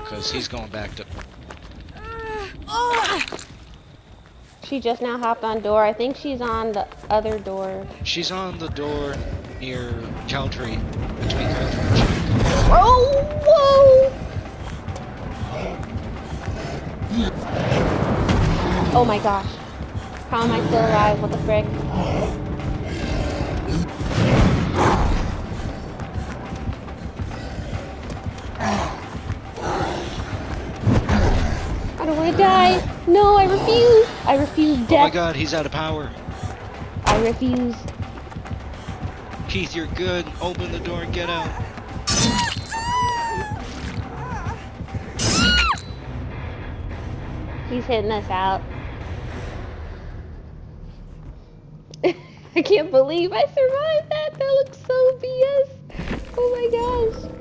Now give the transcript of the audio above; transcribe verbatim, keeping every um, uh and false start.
because he's going back to... She just now hopped on door. I think she's on the other door. She's on the door near Caltree. Between Caltree and Chick. Oh, whoa! Oh my gosh. How am I still alive? What the frick? I don't want to die. No, I refuse. I refuse death. Oh my god, he's out of power. I refuse. Keith, you're good. Open the door and get out. He's hitting us out. I can't believe I survived that. That looks so B S. Oh my gosh.